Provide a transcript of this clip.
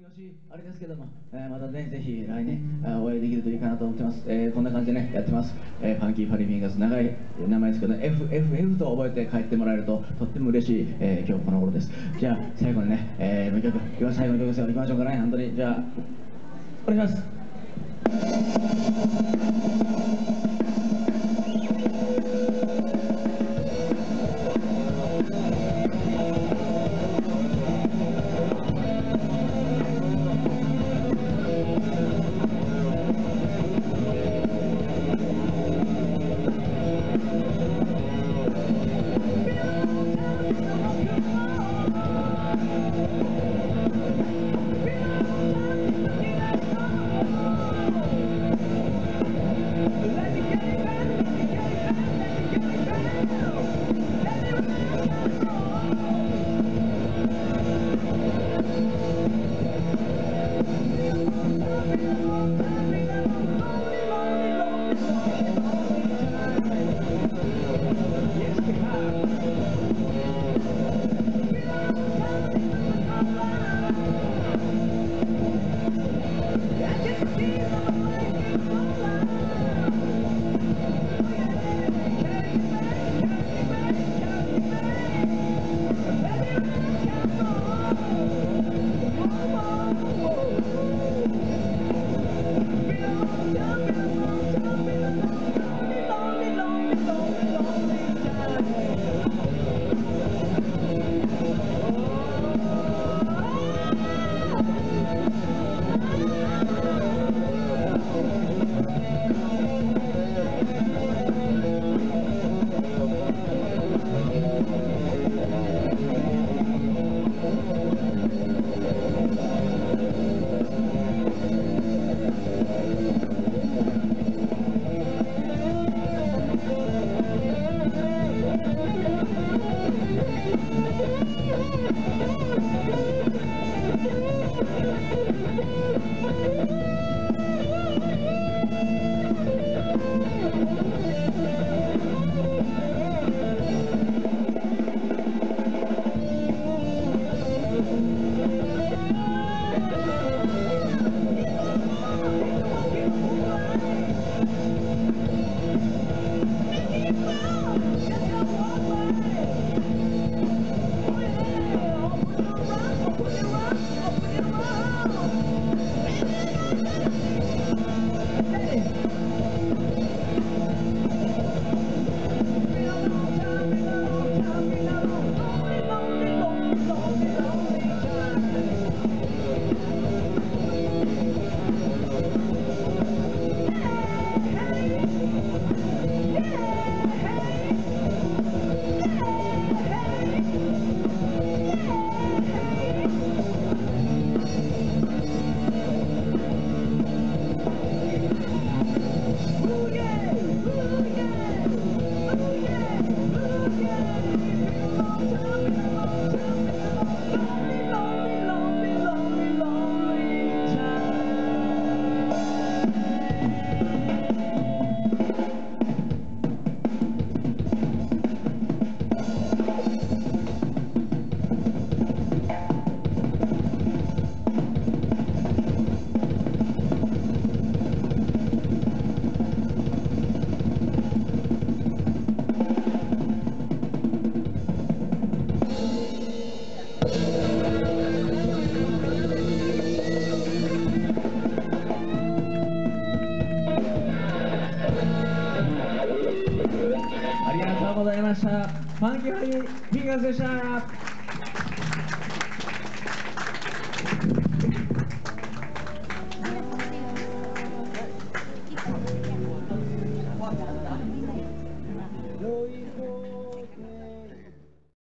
年あれですけども、またね、ぜひ来年お会いできるといいかなと思ってます。こんな感じでね、やってます。ファンキーファリーフィンガーズ、長い名前ですけど、FFF と覚えて帰ってもらえるととっても嬉しい、今日この頃です。じゃあ、最後にね、もう一曲、今日は最後の曲ですよ。行きましょうかね、本当に。じゃあ、お願いします。ありがとうございました。ファンキーファニーフィンガーズでした。